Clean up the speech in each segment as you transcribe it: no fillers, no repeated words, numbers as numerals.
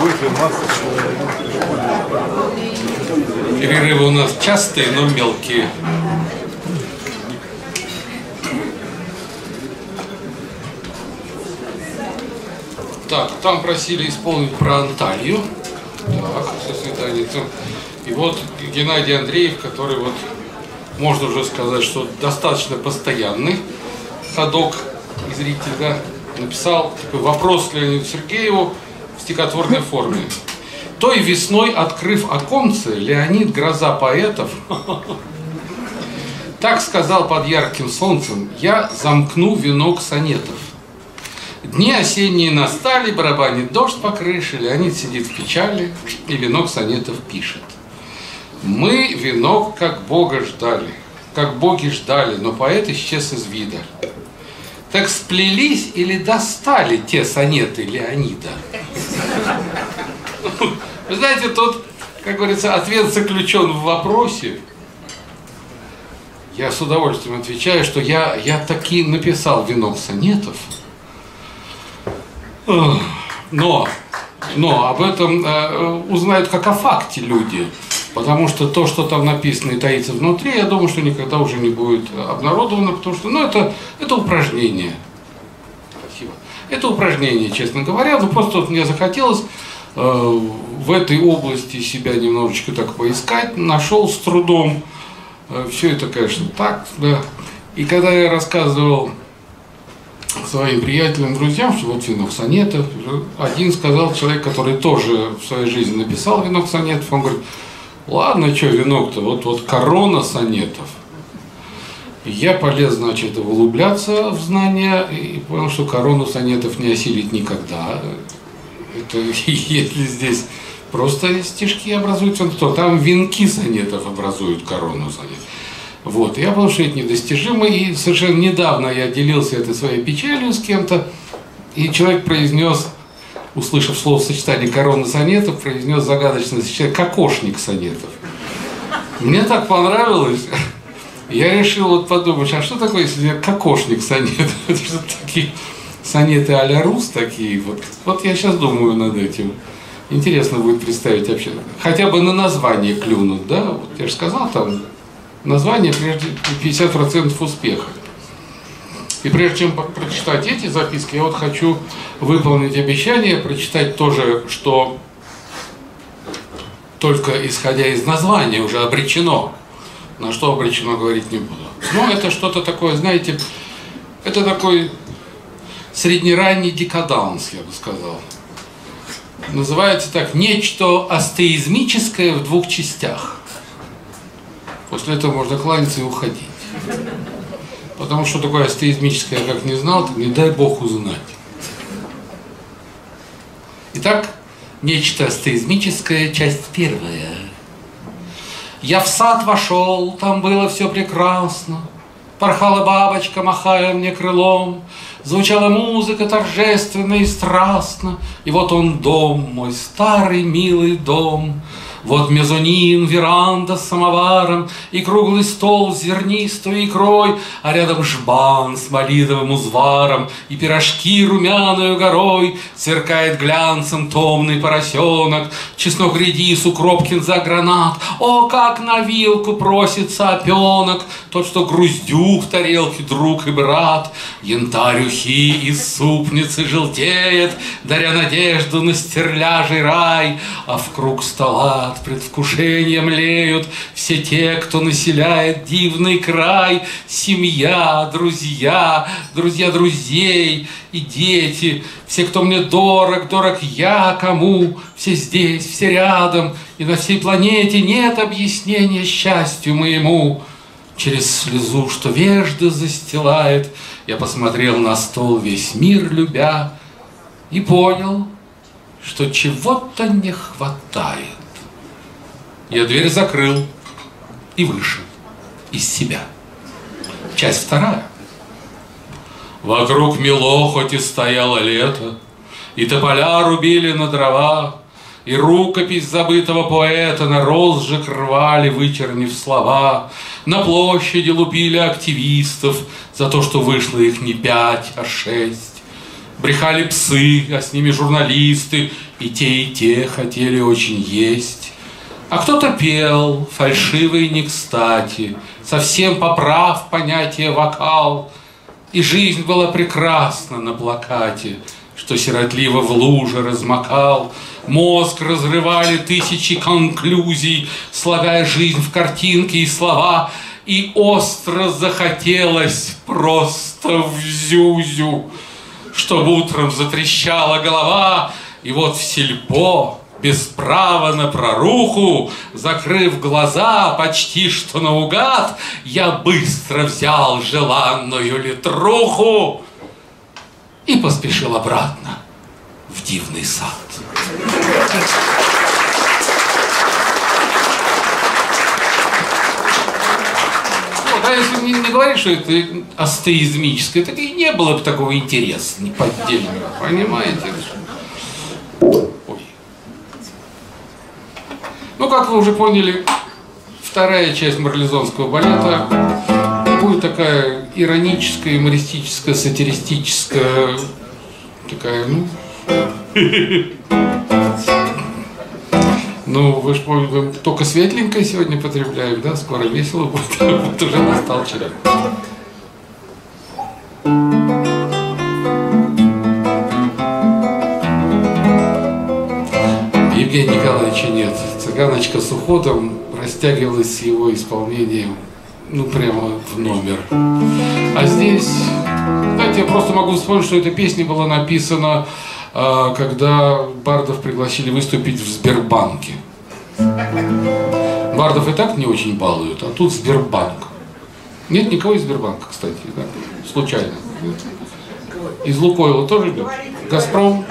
Перерывы у нас частые, но мелкие. Так, там просили исполнить про Анталию. Так, со свиданицем. И вот Геннадий Андреев, который вот, можно уже сказать, что достаточно постоянный ходок и зритель, да, написал такой вопрос Леониду Сергееву в стихотворной форме. Той весной, открыв оконце, Леонид, гроза поэтов, так сказал под ярким солнцем: я замкну венок сонетов. Дни осенние настали, барабанит дождь по крыше, Леонид сидит в печали и венок сонетов пишет. Мы венок как Бога ждали, как боги ждали, но поэт исчез из вида. Так сплелись или достали те сонеты Леонида? Вы знаете, тут, как говорится, ответ заключен в вопросе. Я с удовольствием отвечаю, что я таки написал венок сонетов, но об этом узнают как о факте люди, потому что то, что там написано и таится внутри, я думаю, что никогда уже не будет обнародовано, потому что, это упражнение. Спасибо. Это упражнение, честно говоря, просто вот мне захотелось в этой области себя немножечко так поискать, нашел с трудом. Все это, конечно, так, да. И когда я рассказывал своим приятелям, друзьям, что вот венок сонетов, один сказал, человек, который тоже в своей жизни написал венок сонетов, он говорит: ладно, что венок-то, вот корона сонетов. И я полез, значит, углубляться в знания и понял, что корону сонетов не осилить никогда. Это если здесь просто стишки образуются, то там венки сонетов образуют корону сонетов. Вот, я понял, что это недостижимо, и совершенно недавно я делился этой своей печалью с кем-то, и человек произнес, услышав словосочетание «корона сонетов», произнес загадочное сочетание «кокошник сонетов». Мне так понравилось, я решил вот подумать, а что такое, если кокошник сонетов? Это что такие сонеты а-ля Рус такие, вот я сейчас думаю над этим. Интересно будет представить вообще, хотя бы на название клюнуть, да, вот я же сказал, там название прежде 50% успеха. И прежде чем прочитать эти записки, я вот хочу выполнить обещание, прочитать тоже, что только исходя из названия уже обречено, на что обречено говорить не буду. Но это что-то такое, знаете, это такой среднеранний декаданс, я бы сказал. Называется так: нечто астеизмическое в двух частях. После этого можно кланяться и уходить. Потому что такое астеизмическое, я как не знал, так не дай Бог узнать. Итак, нечто астеизмическое, часть первая. Я в сад вошел, там было все прекрасно. Порхала бабочка, махая мне крылом. Звучала музыка торжественно и страстно. И вот он дом, мой старый милый дом. Вот мезонин, веранда с самоваром и круглый стол с зернистой икрой, а рядом жбан с малиновым узваром и пирожки румяную горой. Сверкает глянцем томный поросенок, чеснок, редис, укроп, кинза, гранат. О, как на вилку просится опенок, тот, что груздю в тарелке друг и брат. Янтарь ухи из супницы желтеет, даря надежду на стерляжий рай, а в круг стола от предвкушения млеют все те, кто населяет дивный край. Семья, друзья, друзья друзей и дети, все, кто мне дорог, дорог я кому, все здесь, все рядом, и на всей планете нет объяснения счастью моему. Через слезу, что вежды застилает, я посмотрел на стол, весь мир любя, и понял, что чего-то не хватает. Я дверь закрыл и вышел из себя. Часть вторая. Вокруг мело, хоть и стояло лето, и тополя рубили на дрова, и рукопись забытого поэта на розжиг рвали, вычернив слова. На площади лупили активистов за то, что вышло их не 5, а 6. Брехали псы, а с ними журналисты, и те хотели очень есть. А кто-то пел, фальшиво и не кстати, совсем поправ понятие вокал. И жизнь была прекрасна на плакате, что сиротливо в луже размокал. Мозг разрывали тысячи конклюзий, слагая жизнь в картинки и слова. И остро захотелось просто в зюзю, чтобы утром затрещала голова. И вот в сельпо, без права на проруху, закрыв глаза почти что наугад, я быстро взял желанную литруху и поспешил обратно в дивный сад. Вот, а если не говорить, что это астеизмическое, так и не было бы такого интереса неподдельного, понимаете? Ой. Ну, как вы уже поняли, вторая часть марлезонского балета будет такая ироническая, юмористическая, сатиристическая, такая, ну, вы же помните, только светленькое сегодня потребляем, да, скоро весело будет, вот уже настал черед. Евгения Николаевича нет. «Цыганочка с уходом» растягивалась с его исполнением, ну, прямо в номер. А здесь, знаете, я просто могу вспомнить, что эта песня была написана, когда бардов пригласили выступить в Сбербанке. Бардов и так не очень балуют, а тут Сбербанк. Нет никого из Сбербанка, кстати, да? Случайно. Из Лукойла тоже нет? Газпром?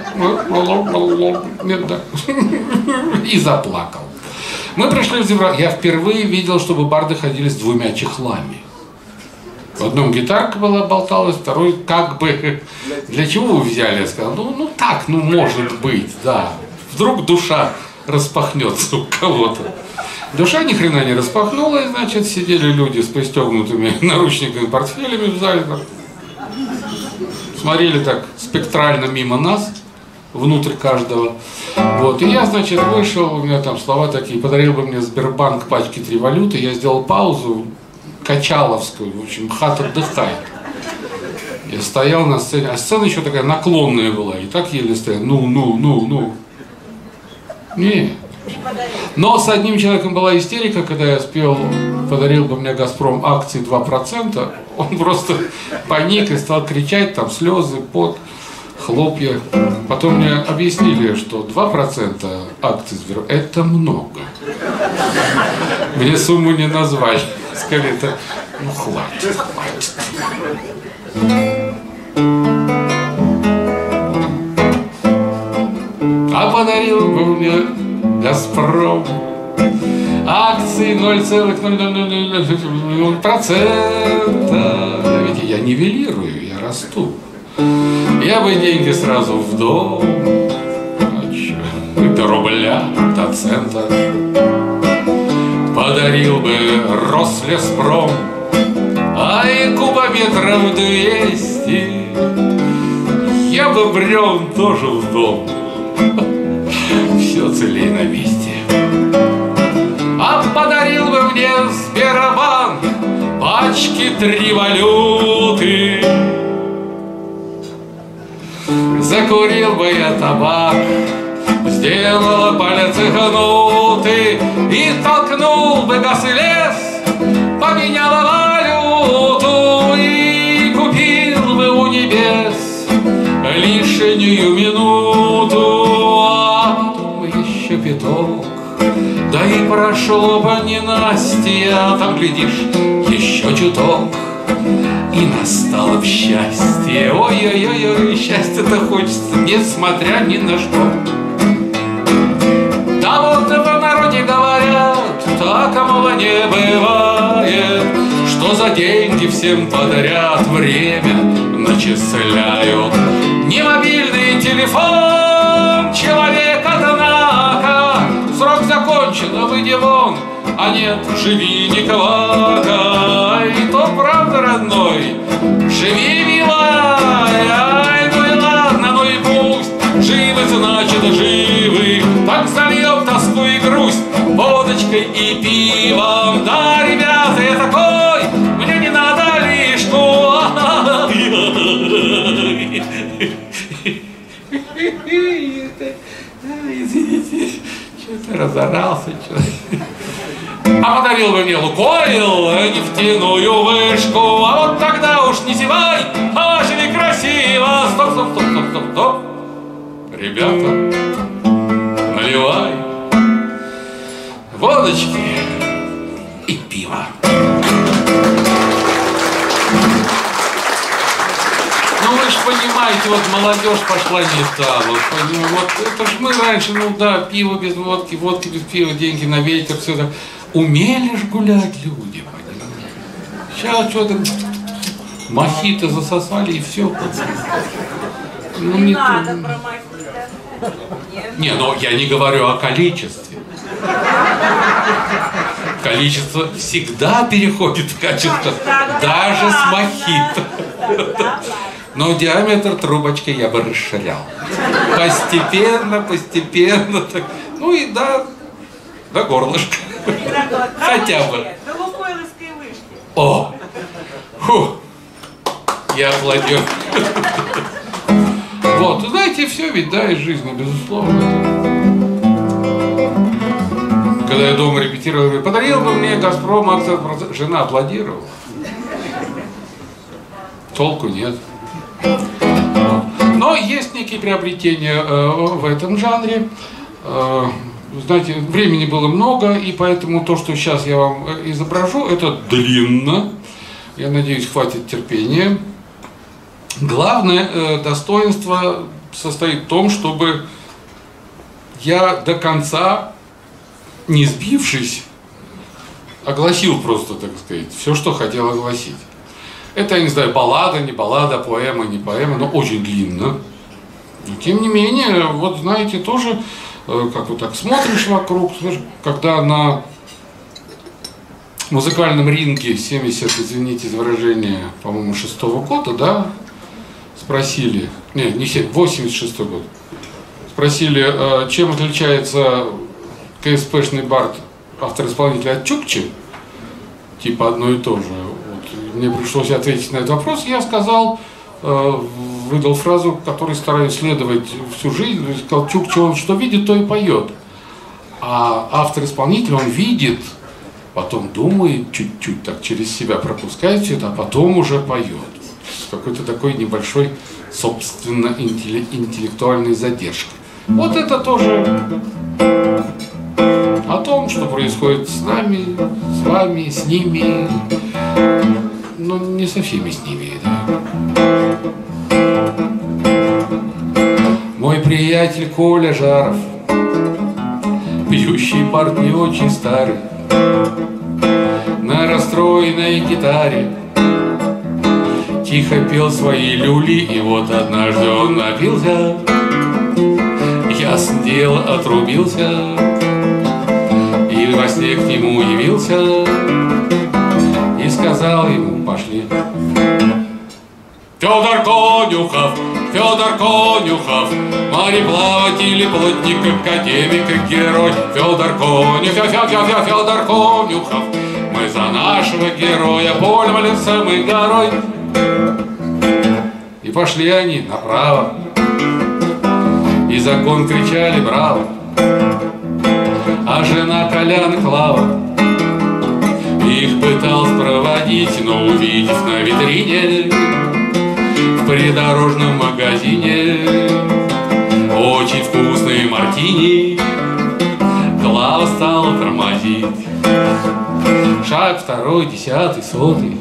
Нет, да. И заплакал. Мы пришли в Сбербанк. Я впервые видел, чтобы барды ходили с двумя чехлами. В одном гитарка была, болталась, второй как бы... Для чего вы взяли? Я сказал, ну так, ну может быть, да. Вдруг душа распахнется у кого-то. Душа ни хрена не распахнулась, значит, сидели люди с пристегнутыми наручниками, портфелями в зале. Смотрели так спектрально мимо нас, внутрь каждого. Вот. И я, значит, вышел, у меня там слова такие: подарил бы мне Сбербанк пачки 3 валюты. Я сделал паузу качаловскую, в общем, хат отдыхает. Я стоял на сцене, а сцена еще такая наклонная была, и так еле стоял, ну. Не. Но с одним человеком была истерика, когда я спел «Подарил бы мне Газпром акции 2%», он просто паник и стал кричать, там слезы, пот, хлопья. Потом мне объяснили, что 2% акций Сбербанка – это много. Мне сумму не назвали. Сказали, это, ну хватит. А подарил бы мне Газпром акции 0,000%. Ведь я нивелирую, я расту. Я бы деньги сразу в дом, до рубля, до цента. Подарил бы Рослеспром, а и кубометров 200. Я бы брел тоже в дом. Все целей на месте. А подарил бы мне Сбербанк пачки 3 валюты. Закурил бы я табак, сделал палец гнутый, и толкнул бы газ и лес, поменял валюту и купил бы у небес лишнюю минуту. А потом еще пяток, да и прошло бы ненастье, а там, глядишь, еще чуток, и настало б счастье. Ой-ой-ой, счастье-то хочется, несмотря ни на что. Да вот в народе говорят, так, мало не бывает, что за деньги всем подряд время начисляют. Не мобильный телефон человек, однако, срок закончен, а выйди вон, а нет, живи никого. И то правда, родной, живи, милая, ай, ну и ладно. водочкой и пивом. Да, ребята, я такой, мне не надо лишку. Извините, что-то разорался. А подарил бы мне Лукойл нефтяную вышку, а вот тогда уж не зевай, а живи красиво. Стоп, стоп, стоп, стоп, стоп, стоп. Ребята, наливай водочки и пиво. Ну вы же понимаете, вот молодежь пошла не та. Вот это ж мы раньше, ну да, пиво без водки, водки без пива, деньги на ветер, все это. Умели ж гулять люди, понимаете? Сейчас что-то мохито засосали и все. Ну, не надо про мохито. Не, ну я не говорю о количестве. Количество всегда переходит в качество, даже с мохито. Но диаметр трубочки я бы расширял. Постепенно, постепенно. Так. Ну и до горлышка. Хотя бы. До Лукойловской вышки. О! Фу! Я аплодирую. Вот, знаете, все ведь, да, из жизни, безусловно. Когда я дома репетировал, подарил бы мне «Газпром» акция, жена аплодировала. Толку нет. Но есть некие приобретения в этом жанре. Знаете, времени было много, и поэтому то, что сейчас я вам изображу, это длинно. Я надеюсь, хватит терпения. Главное достоинство состоит в том, чтобы я до конца, не сбившись, огласил просто, так сказать, все, что хотел огласить. Это, я не знаю, баллада, не баллада, поэма, не поэма, но очень длинно. Но, тем не менее, вот знаете, тоже, как вот так смотришь вокруг, когда на музыкальном ринге 70, извините за выражение, по-моему, 6-го года, да, спросили, не 86-й год, спросили, чем отличается КСПшный бард автор-исполнителя от Чукчи, типа одно и то же. Вот. Мне пришлось ответить на этот вопрос, я сказал, выдал фразу, которой стараюсь следовать всю жизнь, сказал, Чукчи, он что видит, то и поет. А автор-исполнитель, он видит, потом думает чуть-чуть, так через себя пропускает все это, а потом уже поет. С какой-то такой небольшой, собственно, интеллектуальной задержкой. Вот это тоже о том, что происходит с нами, с вами, с ними, но не со всеми с ними, да. Мой приятель Коля Жаров, пьющий бард не очень старый, на расстроенной гитаре тихо пел свои люли, и вот однажды он напился, ясно дело отрубился, и во сне к нему явился, и сказал ему, пошли. Федор Конюхов, мореплаватель, плотник, академик, герой. Федор Конюхов, мы за нашего героя полем, лесом и горой. И пошли они направо, и закон кричали браво, а жена Колян Клава их пыталась проводить, но увидев на витрине в придорожном магазине очень вкусные мартини, Клава стала тормозить. Шаг второй, 10-й, 100-й,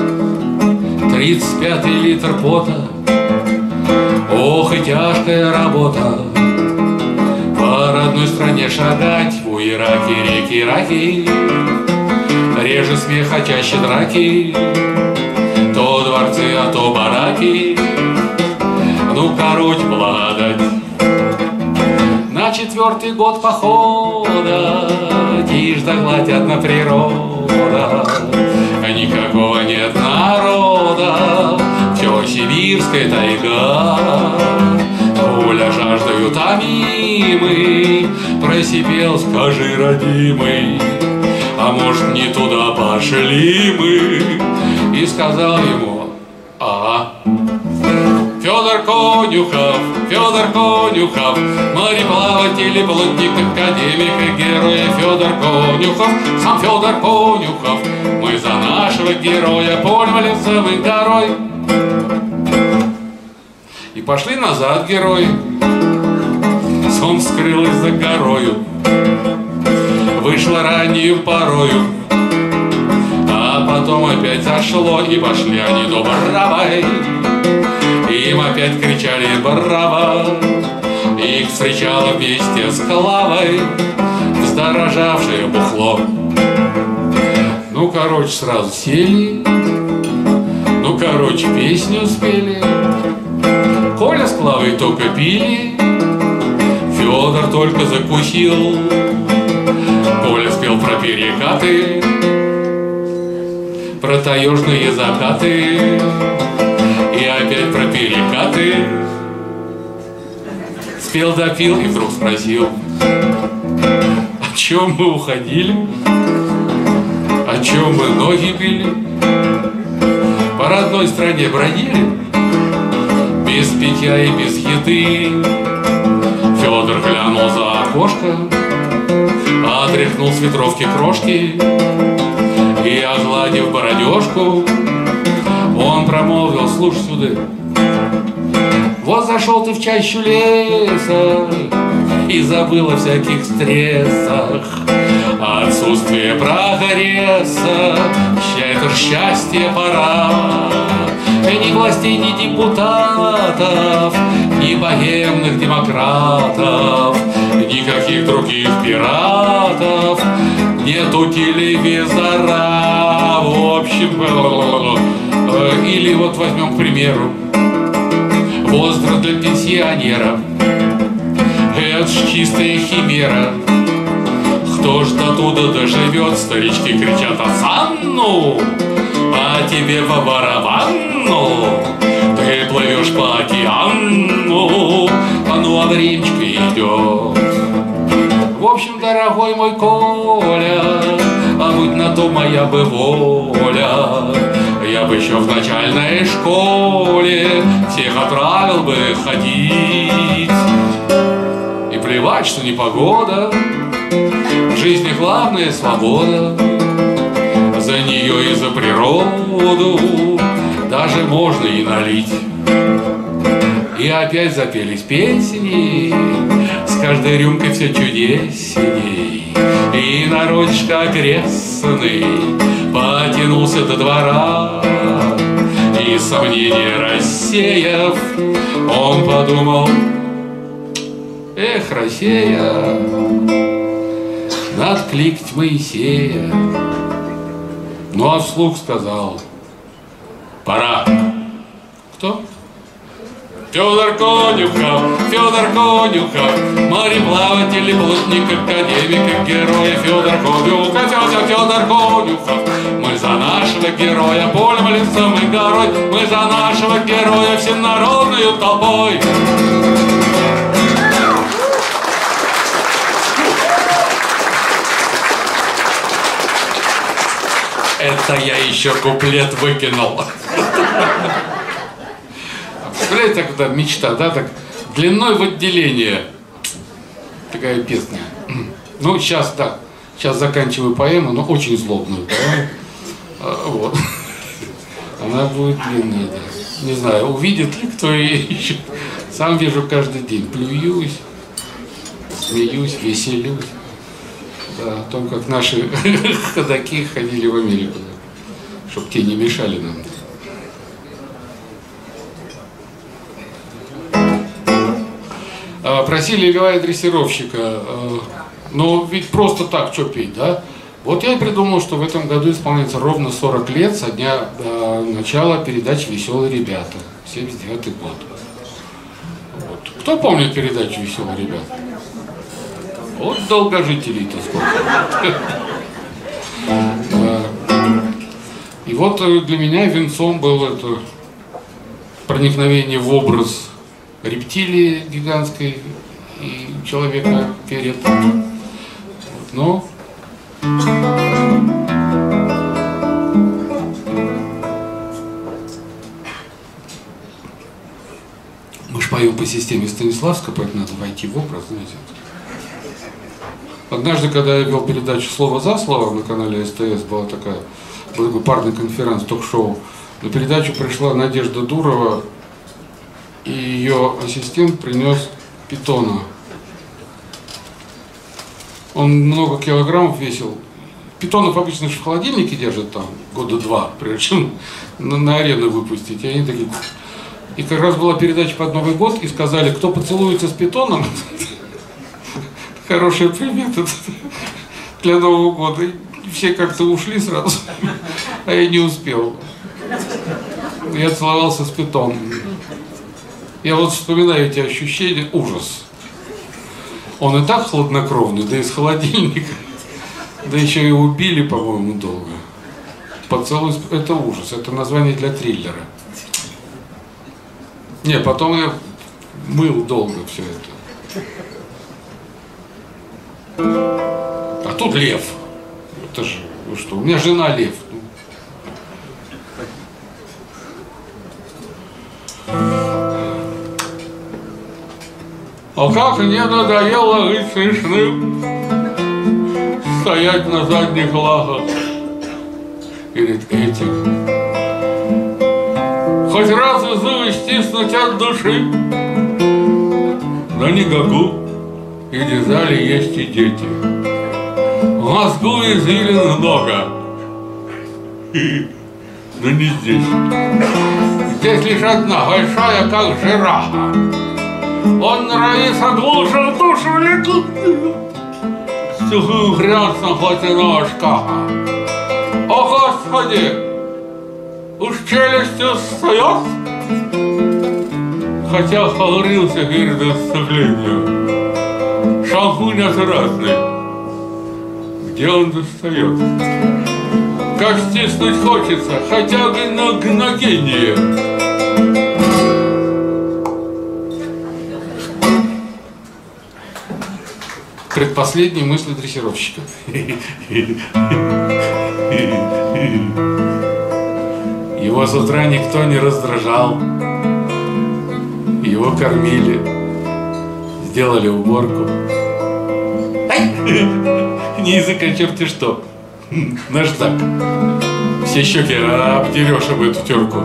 35-й литр пота. Ох и тяжкая работа по родной стране шагать. В Ираке реки, раки, реже смех, а чаще драки. То дворцы, а то бараки. Ну, короче, благодать. На 4-й год похода тишь да гладь одна природа. Никакого нет народа, все сибирская тайга. Коля жаждою томимый просипел, скажи, родимый, а может, не туда пошли мы? И сказал ему: Федор Конюхов, мореплаватель, плотник, академик и герой Федор Конюхов, сам Федор Конюхов, мы за нашего героя пользовались целой горой. И пошли назад герои. Солнце скрылось за горою, вышло раннюю порою, а потом опять зашло, и пошли они до Боровой. Им опять кричали «Браво!», их встречало вместе с Клавой вздорожавшее бухло. Ну, короче, сразу сели, ну, короче, песню спели. Коля с Клавой только пили, Федор только закусил. Коля спел про перекаты, про таежные закаты, и опять про перекаты. Спел, допил и вдруг спросил: о чем мы уходили? О чем мы ноги били? По родной стране бродили, без питья и без еды. Федор глянул за окошко, отряхнул с ветровки крошки и, огладив бородежку, он промолвил: слушай сюда, вот зашел ты в чащу леса и забыл о всяких стрессах. Отсутствие прогресса, это счастье пора. Ни властей, ни депутатов, ни богемных демократов, никаких других пиратов, нету телевизора. В общем, или вот возьмем, к примеру, возраст для пенсионеров. Это ж чистая химера. Кто ж до туда доживет? Старички кричат: осанну, а тебе по барабану. Ты плывешь по океану, ну а времечко идет. В общем, дорогой мой Коля, а будь на то моя бы воля, я бы еще в начальной школе всех отправил бы ходить. И плевать, что непогода, в жизни главная свобода. За нее и за природу даже можно и налить. И опять запелись песни, с каждой рюмкой все чудесней. И народишко окрестный потянулся до двора, и сомнения рассеяв, он подумал: эх, Россия, надо кликать Моисея. Ну а вслух сказал: пора. Кто? Федор Конюхов, мореплаватель, плотник, академик, герой Федор Конюхов, Федор Конюхов. Мы за нашего героя полем, лицом и горой, мы за нашего героя всенародную толпой. Это я еще куплет выкинул. Представляете, когда мечта, да, так длиной в отделение. Такая песня. Ну, сейчас, да, сейчас заканчиваю поэму, но очень злобную поэму. Вот. Она будет длинная, да. Не знаю, увидит ли кто ее еще. Сам вижу каждый день. Плююсь, смеюсь, веселюсь. Да, о том, как наши ходаки ходили в Америку, чтобы те не мешали нам. Просили Льва и дрессировщика, но ведь просто так, что петь, да? Вот я и придумал, что в этом году исполняется ровно 40 лет со дня начала передачи «Веселые ребята», 79-й год. Вот. Кто помнит передачу «Веселые ребята»? Вот долгожителей-то сколько. И вот для меня венцом было это проникновение в образ рептилии гигантской и человека перед. Но Мы же поем по системе Станиславского, поэтому надо войти в образ, знаете. Однажды, когда я вел передачу «Слово за слово» на канале СТС, был такой парный конференц, ток-шоу, на передачу пришла Надежда Дурова, и ее ассистент принес питона. Он много килограммов весил. Питонов обычно же в холодильнике держат там года 2, прежде чем на арену выпустить. И они такие... И как раз была передача под Новый год, и сказали, кто поцелуется с питоном, хорошая примета для Нового года. И все как-то ушли сразу, а я не успел. Я целовался с питоном. Я вот вспоминаю эти ощущения, ужас. Он и так хладнокровный, да из холодильника. Да еще и убили, по-моему, долго. Поцелуй, это ужас, это название для триллера. Не, потом я мыл долго все это. А тут лев. Это же, вы что, у меня жена лев. А как мне надоело быть смешным, стоять на задних лапах перед этим. Хоть раз зубы стиснуть от души, но не гагу, и в зале есть и дети. В мозгу извилин много, но не здесь. Здесь лишь одна, большая, как жирафа. Он норовится глубже душу лекут в сухую грязь платяного шкафа. О, Господи! Уж челюстью встает, хотя хлорился гирда с сожалению. Шампунь разный, где он достает? Как стиснуть хочется, хотя бы на мгновение. Предпоследние мысли дрессировщика. Его с утра никто не раздражал. Его кормили, сделали уборку. Не языка черти что. Наждак. Все щеки обдерешь об эту терку.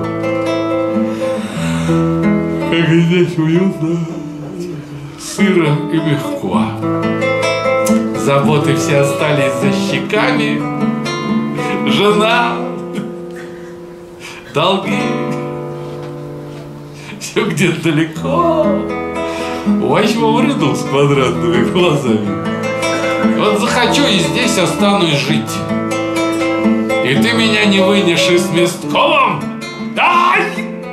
Как здесь уютно, сыро и легко. Заботы все остались за щеками. Жена, долги, все где-то далеко. В 8-м ряду с квадратными глазами. Вот захочу и здесь останусь жить. И ты меня не вынешь из местком. Дай!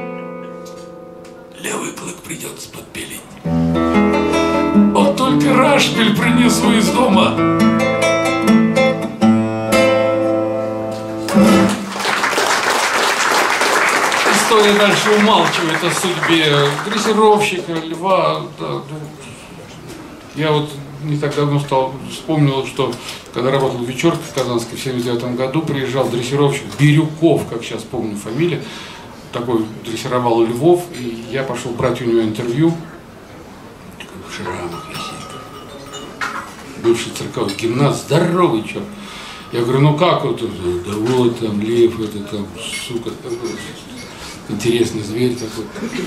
Левый клык придется подпилить. Вот только рашпиль принесу из дома. История дальше умалчивает о судьбе дрессировщика, льва. Да. Я вот не так давно вспомнил, что когда работал в вечерке в Казанской в 1979 году, приезжал дрессировщик Бирюков, как сейчас помню фамилия, такой дрессировал львов, и я пошел брать у него интервью. В шрамах висит. Бывший цирковой гимнаст, здоровый черт. Я говорю, ну как вот это? Да вот там лев, это там, сука, интересный зверь такой.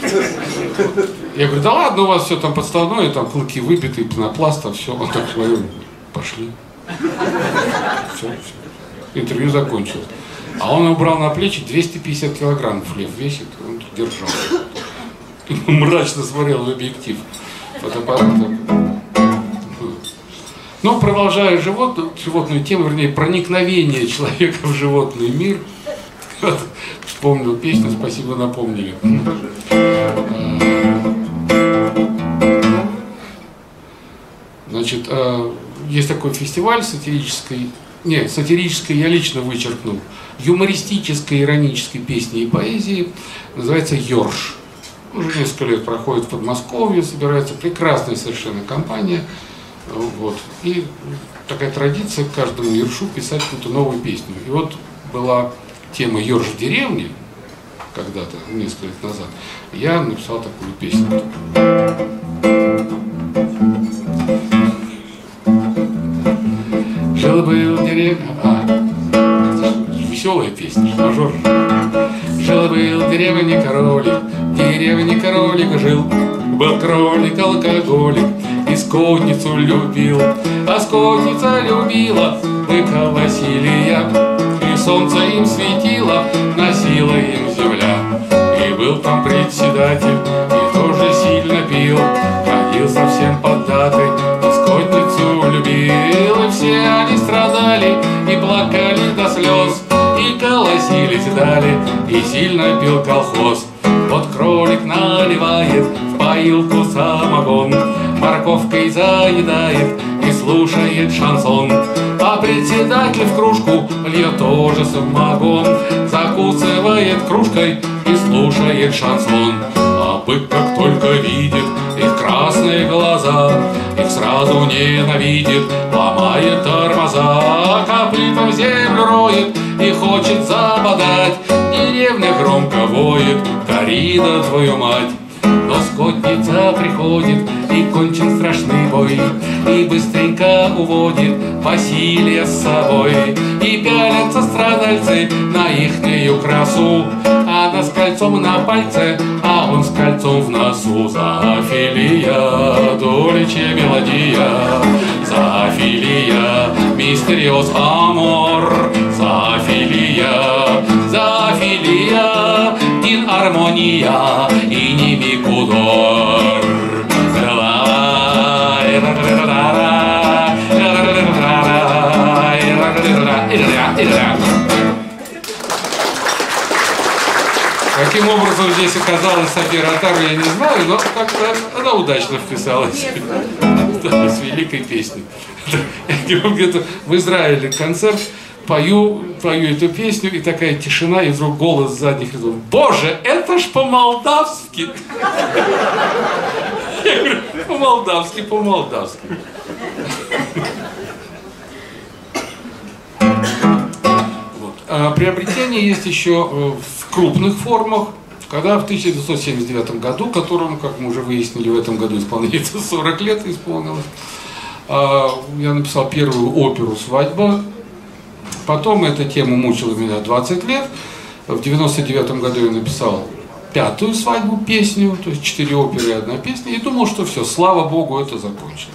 Я говорю, да ладно, у вас все там подставное, там клыки выбиты, пенопласт, там все. Он так говорит, пошли. Все. Интервью закончилось. А он убрал на плечи 250 килограммов лев весит, он держал. И мрачно смотрел в объектив фотоаппарата. Но продолжая животную тему, вернее, проникновение человека в животный мир, вспомнил песню, спасибо, напомнили. Значит, есть такой фестиваль сатирический я лично вычеркнул, юмористической, иронической песни и поэзии, называется «Ёрш». Уже несколько лет проходит в Подмосковье, собирается прекрасная совершенно компания. Вот. И такая традиция к каждому ёршу писать какую-то новую песню. И вот была тема «Ёрш в деревне», когда-то, несколько лет назад, я написал такую песню. Жил-был в деревне... веселая песня, мажор. Жил-был в деревне кролик, в деревне кролик жил. Был кролик алкоголик и скотницу любил. А скотница любила быка Василия, и солнце им светило, носила им земля. И был там председатель, и тоже сильно пил, ходил совсем поддатый, и скотницу любил. И все они страдали и плакали до слез, и колосились дали, и сильно пил колхоз. Вот кролик наливает в поилку самогон, морковкой заедает и слушает шансон. А председатель в кружку льет тоже самогон, закусывает кружкой и слушает шансон. А бык как только видит их красные глаза, их сразу ненавидит, ломает тормоза, копытом землю роет и хочет забодать. Деревня громко воет: «Корида, твою мать!» Но скотница приходит, и кончен страшный бой, и быстренько уводит Василия с собой. И пялятся страдальцы на ихнюю красу, она с кольцом на пальце, а он с кольцом в носу. Зоофилия, долече мелодия, зоофилия, мистериос амор, зоофилия, зоофилия, ин армония и немикудор. Каким образом здесь оказалась София Ротару, я не знаю, но как-то она удачно вписалась. Да, с великой песней. Я где-то в Израиле концерт, пою эту песню, и такая тишина, и вдруг голос с задних рядов: «Боже, это ж по-молдавски!» Я говорю: по-молдавски, по-молдавски. Приобретение есть еще в крупных формах, когда в 1979 году, которому, как мы уже выяснили, в этом году исполняется 40 лет исполнилось, я написал первую оперу «Свадьба». Потом эта тема мучила меня 20 лет. В 1999 году я написал пятую «Свадьбу», песню, то есть 4 оперы и 1 песня, и думал, что все, слава Богу, это закончено.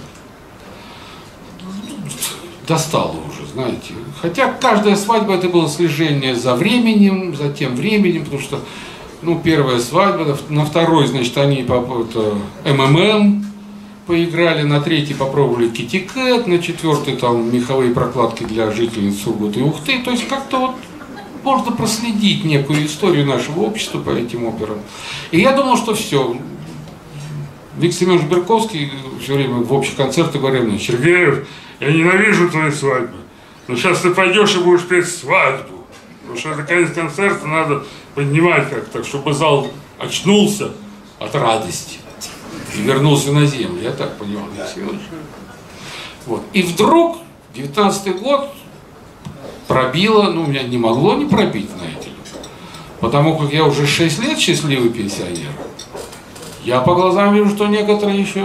Достало уже, знаете. Хотя каждая свадьба — это было слежение за временем, за тем временем, потому что, ну, первая свадьба, на второй, значит, они МММ поиграли, на третий попробовали Китикет, на четвертый там меховые прокладки для жительниц Сургута и Ухты. То есть как-то вот можно проследить некую историю нашего общества по этим операм. И я думал, что все. Виктор Семенович Берковский все время в общих концертах говорил мне: «Сергеев, я ненавижу твои свадьбы, но сейчас ты пойдешь и будешь петь свадьбу, потому что это конец концерта, надо поднимать как-то, чтобы зал очнулся от радости и вернулся на землю». Я так понимал, вот. И вдруг 19-й год пробило, ну, меня не могло не пробить, знаете ли, потому как я уже 6 лет счастливый пенсионер. Я по глазам вижу, что некоторые еще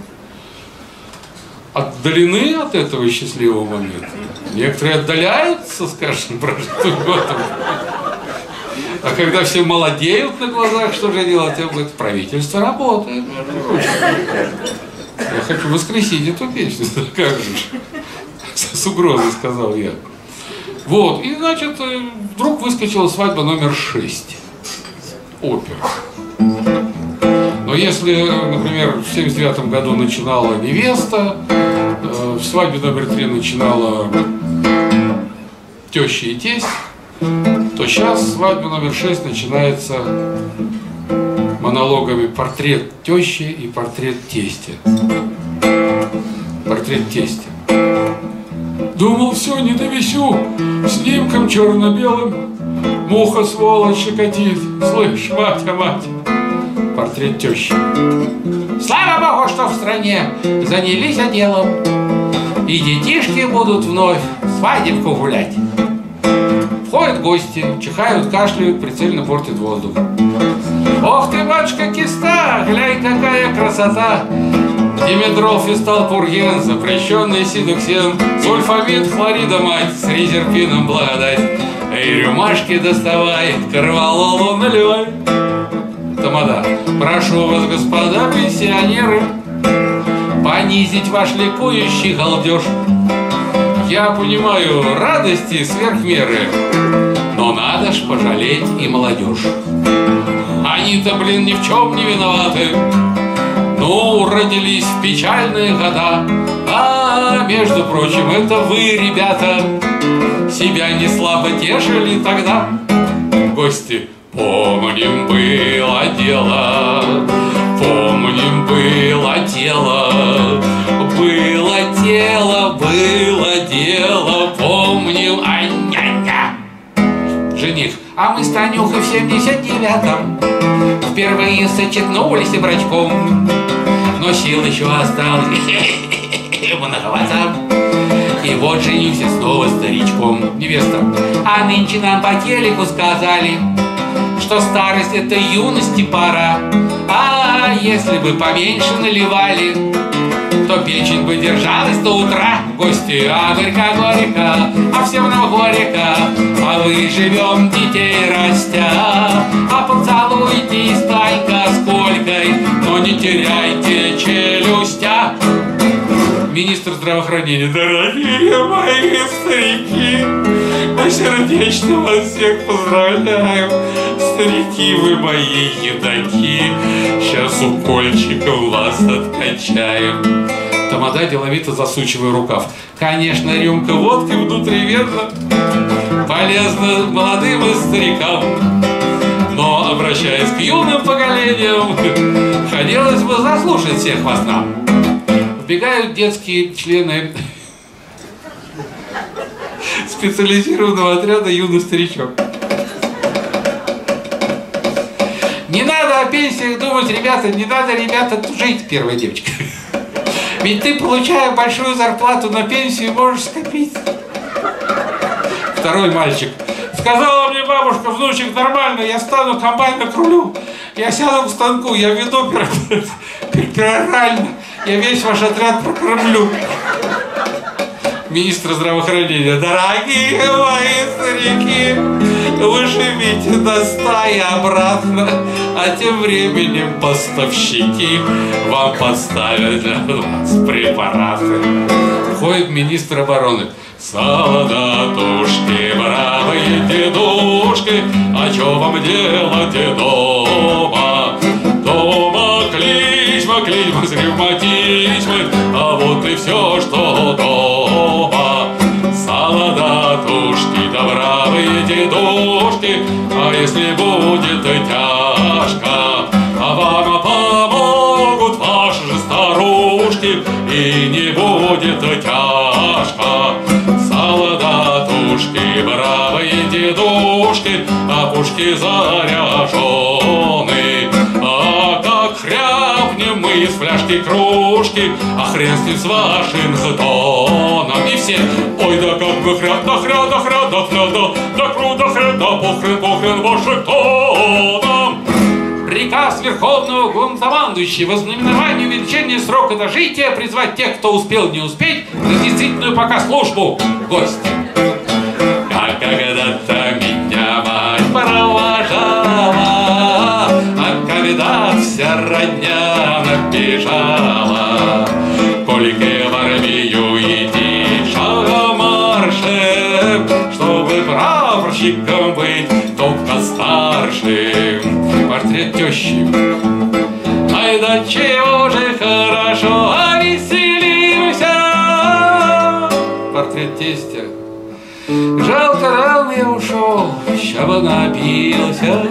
отдалены от этого счастливого момента. Некоторые отдаляются, скажем, прожитым годом. А когда все молодеют на глазах, что же делать? Правительство работает. Я хочу воскресить эту песню. Как же? С угрозой сказал я. Вот. И, значит, вдруг выскочила «Свадьба номер 6». Опера. Но если, например, в 1979 году начинала «Невеста», в «Свадьбе номер 3» начинала «Теща и тесть», то сейчас «Свадьба номер 6» начинается монологами «Портрет тещи» и «Портрет тестя». Портрет тестя. Думал, все, не довесю, снимком черно-белым муха сволочь щекотит. Слышь, мать, а мать. Портрет тещи. Слава Богу, что в стране занялись делом, и детишки будут вновь свадебку гулять. Входят гости, чихают, кашляют, прицельно портят воздух. Ох ты, батюшка, киста, глянь, какая красота! Димедрол, фистал, пурген, запрещенный сидоксен, сульфамид, хлорида, мать, с резерпином благодать. Эй, рюмашки доставай, корвалолу наливай. Тамада, прошу вас, господа пенсионеры, понизить ваш ликующий галдеж. Я понимаю радости сверх меры, но надо ж пожалеть и молодежь. Они-то, блин, ни в чем не виноваты. Ну, родились в печальные года. А, между прочим, это вы, ребята, себя не слабо тешили тогда. Гости, помним, было дело, помним, было дело, было дело, было дело, помним, ай-ня-ня. Жених, а мы с Танюхой в 79-м впервые сочетнулись брачком, но сил еще осталось многовато. И вот женюсь снова старичком. Невеста, а нынче нам по телеку сказали, что старость — это юности пора. А если бы поменьше наливали, то печень бы держалась до утра. Гости, а горько-горько, а всем нам горько, а вы живем детей растя. А поцелуйтесь, Танька, с Колькой, но не теряйте челюстя. Министр здравоохранения, дорогие мои старики, мы сердечно вас всех поздравляем. Старики вы мои едоки, сейчас укольчиком вас откачаем. Тамада деловито засучивая рукав. Конечно, рюмка водки внутривенно полезна молодым и старикам, но, обращаясь к юным поколениям, хотелось бы заслушать всех вас нам. Вбегают детские члены специализированного отряда «Юный старичок». Не надо о пенсиях думать, ребята, не надо, ребята, жить, первая девочка. Ведь ты, получая большую зарплату на пенсию, можешь скопить. Второй мальчик. Сказала мне бабушка, внучек, нормально, я стану комбайна к рулю. Я сяду к станку, я веду перорально. Я весь ваш отряд прокормлю. Министр здравоохранения, дорогие мои старики, вы живите до стаи обратно, а тем временем поставщики вам подставят для вас препараты. Входит министр обороны. Солдатушки, бравые дедушки, а чё вам делать дома? Дома клизма с ревматизмой, а вот и все, что дома. Солдатушки, да бравые дедушки, а если будет тяжко, а вам помогут ваши же старушки, и не будет тяжко. Солдатушки, бравые дедушки, а пушки заряжены. А как хряпнем мы из фляжки кружки, а хрен с ним с вашим жетоном. И все, ой, да как бы хряп, да хря, да хря, да хря, да кру, да хрен, да похрен Вашингтоном. Приказ Верховного Главнокомандующего во знаменовании увеличения срока дожития призвать тех, кто успел не успеть, на действительную пока службу. Гости. Как когда-то меня мать провожала, а когда вся родня набежала, Кольке в армию иди шагом маршем, чтобы прапорщиком быть только старшим. Портрет тещи. Ай, да чего же хорошо, а веселимся. Портрет тестя. Жалко, рано я ушел, ща бы напился.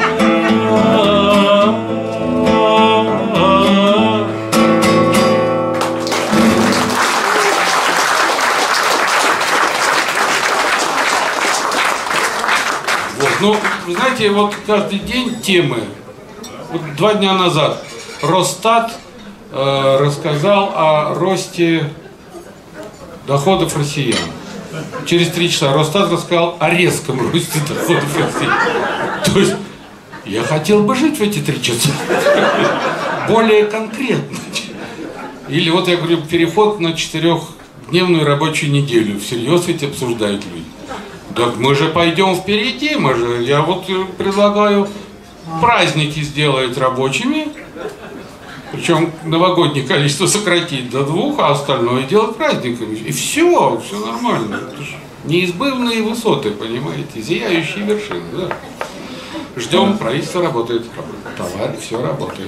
Ну, вы знаете, вот каждый день темы. Вот 2 дня назад Росстат рассказал о росте доходов россиян. через 3 часа Росстат рассказал о резком росте доходов России. То есть я хотел бы жить в эти 3 часа. Более конкретно. Или вот я говорю, переход на 4-дневную рабочую неделю. Всерьез ведь обсуждают люди. Так мы же пойдем впереди, я вот предлагаю праздники сделать рабочими, причем новогоднее количество сократить до 2, а остальное делать праздниками. И все нормально. Это же неизбывные высоты, понимаете, зияющие вершины. Да? Ждем, правительство работает, товар, все работает.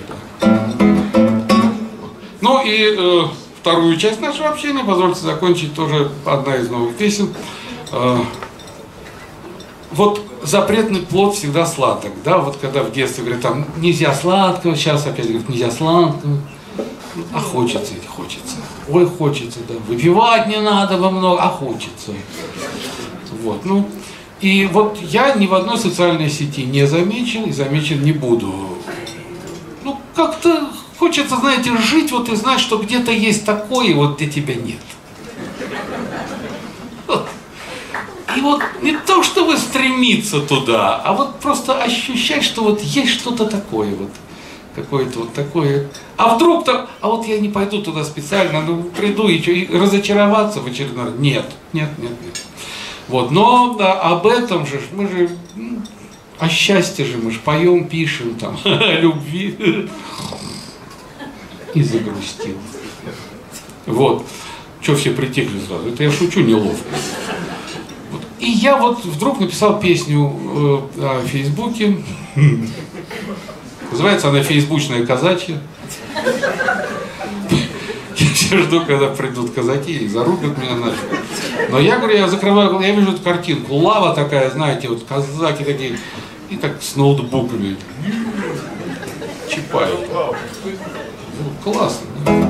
Ну и вторую часть нашего общения, позвольте закончить тоже одна из новых песен. Вот запретный плод всегда сладок, да, вот когда в детстве говорят, там, нельзя сладкого, сейчас опять говорят, нельзя сладкого, а хочется, ой, хочется, да, выпивать не надо во много, а хочется, вот, ну, и вот я ни в одной социальной сети не замечен и замечен не буду, ну, как-то хочется, знаете, жить вот и знать, что где-то есть такое, вот где тебя нет. И вот не то, чтобы стремиться туда, а вот просто ощущать, что вот есть что-то такое вот, какое-то вот такое. А вдруг-то, а вот я не пойду туда специально, ну приду и, что, и разочароваться в очередной раз. Нет. Вот, но да, об этом же, мы же, о счастье же мы же поем, пишем там, о любви. И загрустил. Вот. Что все притихли сразу? Это я шучу неловко. И я вот вдруг написал песню о Фейсбуке. Называется она «Фейсбучная казачья». Я все жду, когда придут казаки и зарубят меня нафиг. Но я говорю, я закрываю глаза, я вижу эту картинку. Лава такая, знаете, вот казаки такие. И так с ноутбуками. Чапают. Ну, классно.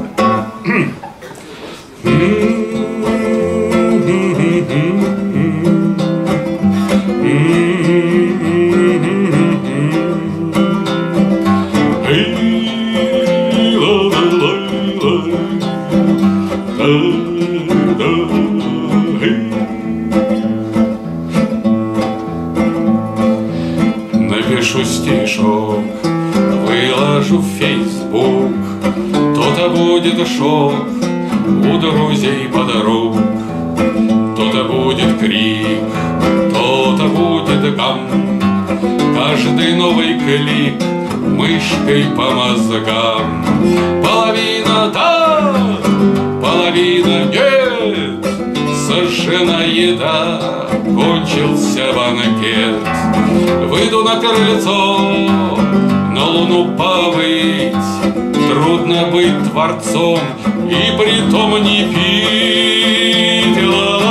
Напишу стишок, выложу в Facebook, то-то будет шок у друзей подруг, то-то будет крик, то-то будет гам, каждый новый клик мышкой по мозгам. Половина да, половина нет, сожжена еда, кончился банкет. Выйду на крыльцо, на луну повыть, трудно быть творцом и притом не пить.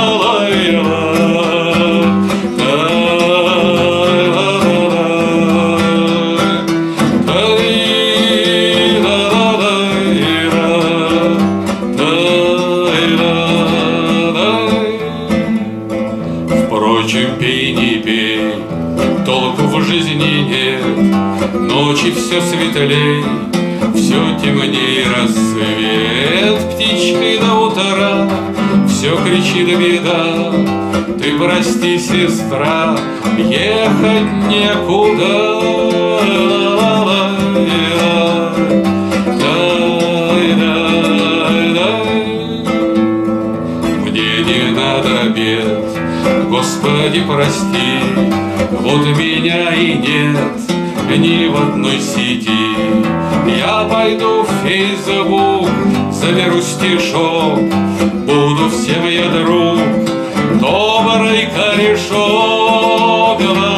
Впрочем, пей, не пей, толку в жизни нет, ночи все светлей, все темней рассвет, птичкой до утра все кричит беда. Ты прости, сестра, ехать некуда. Мне не надо бед, Господи, прости, вот меня и нет ни в одной сети. Я пойду в Facebook, заберу стишок, буду всем я друг, добрый корешок.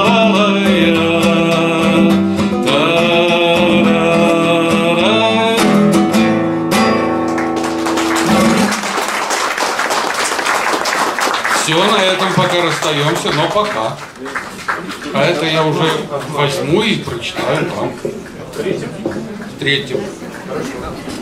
Все, на этом пока расстаемся, но пока. А это я уже возьму и прочитаю там. В третьем.